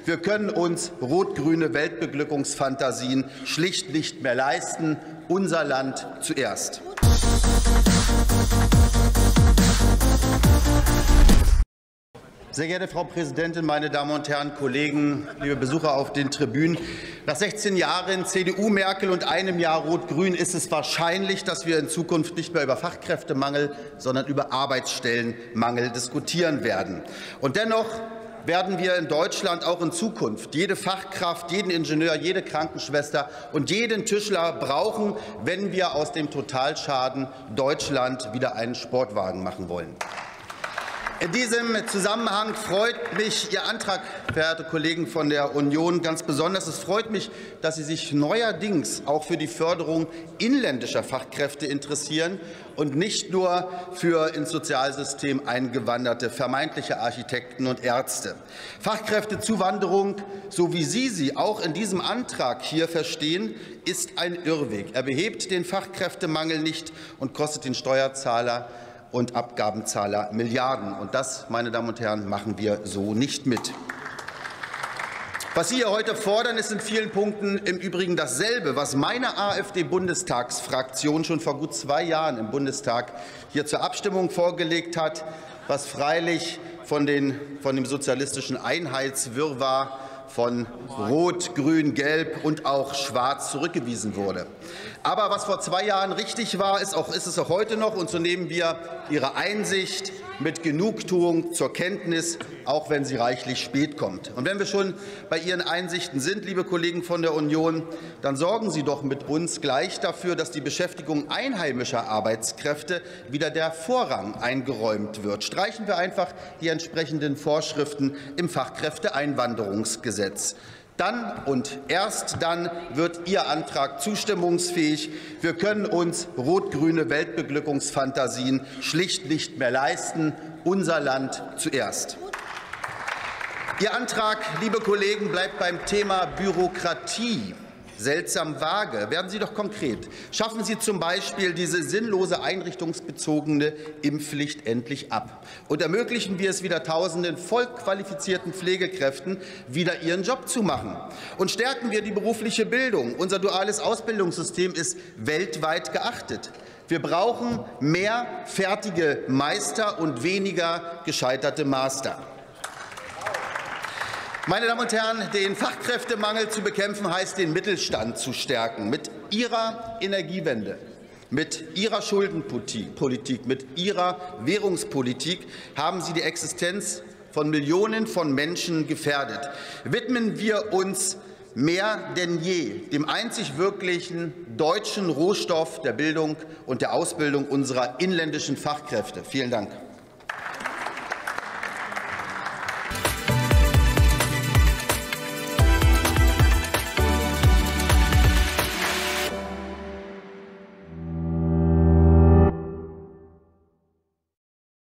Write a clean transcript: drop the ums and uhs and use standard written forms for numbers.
Wir können uns rot-grüne Weltbeglückungsfantasien schlicht nicht mehr leisten. Unser Land zuerst. Sehr geehrte Frau Präsidentin, meine Damen und Herren Kollegen, liebe Besucher auf den Tribünen! Nach 16 Jahren CDU, Merkel und einem Jahr Rot-Grün ist es wahrscheinlich, dass wir in Zukunft nicht mehr über Fachkräftemangel, sondern über Arbeitsstellenmangel diskutieren werden. Und dennoch werden wir in Deutschland auch in Zukunft jede Fachkraft, jeden Ingenieur, jede Krankenschwester und jeden Tischler brauchen, wenn wir aus dem Totalschaden Deutschland wieder einen Sportwagen machen wollen. In diesem Zusammenhang freut mich Ihr Antrag, verehrte Kollegen von der Union, ganz besonders. Es freut mich, dass Sie sich neuerdings auch für die Förderung inländischer Fachkräfte interessieren und nicht nur für ins Sozialsystem eingewanderte vermeintliche Architekten und Ärzte. Fachkräftezuwanderung, so wie Sie sie auch in diesem Antrag hier verstehen, ist ein Irrweg. Er behebt den Fachkräftemangel nicht und kostet den Steuerzahler und Abgabenzahler Milliarden. Und das, meine Damen und Herren, machen wir so nicht mit. Was Sie hier heute fordern, ist in vielen Punkten im Übrigen dasselbe, was meine AfD-Bundestagsfraktion schon vor gut 2 Jahren im Bundestag hier zur Abstimmung vorgelegt hat, was freilich von dem sozialistischen Einheitswirrwarr von Rot, Grün, Gelb und auch Schwarz zurückgewiesen wurde. Aber was vor 2 Jahren richtig war, ist es auch heute noch. Und so nehmen wir Ihre Einsicht mit Genugtuung zur Kenntnis, auch wenn sie reichlich spät kommt. Und wenn wir schon bei Ihren Einsichten sind, liebe Kollegen von der Union, dann sorgen Sie doch mit uns gleich dafür, dass die Beschäftigung einheimischer Arbeitskräfte wieder der Vorrang eingeräumt wird. Streichen wir einfach die entsprechenden Vorschriften im Fachkräfteeinwanderungsgesetz. Dann und erst dann wird Ihr Antrag zustimmungsfähig. Wir können uns rot-grüne Weltbeglückungsfantasien schlicht nicht mehr leisten. Unser Land zuerst. Ihr Antrag, liebe Kollegen, bleibt beim Thema Bürokratie seltsam vage. Werden Sie doch konkret. Schaffen Sie zum Beispiel diese sinnlose einrichtungsbezogene Impfpflicht endlich ab und ermöglichen wir es wieder Tausenden vollqualifizierten Pflegekräften, wieder ihren Job zu machen. Und stärken wir die berufliche Bildung. Unser duales Ausbildungssystem ist weltweit geachtet. Wir brauchen mehr fertige Meister und weniger gescheiterte Master. Meine Damen und Herren, den Fachkräftemangel zu bekämpfen, heißt, den Mittelstand zu stärken. Mit Ihrer Energiewende, mit Ihrer Schuldenpolitik, mit Ihrer Währungspolitik haben Sie die Existenz von Millionen von Menschen gefährdet. Widmen wir uns mehr denn je dem einzig wirklichen deutschen Rohstoff der Bildung und der Ausbildung unserer inländischen Fachkräfte. Vielen Dank.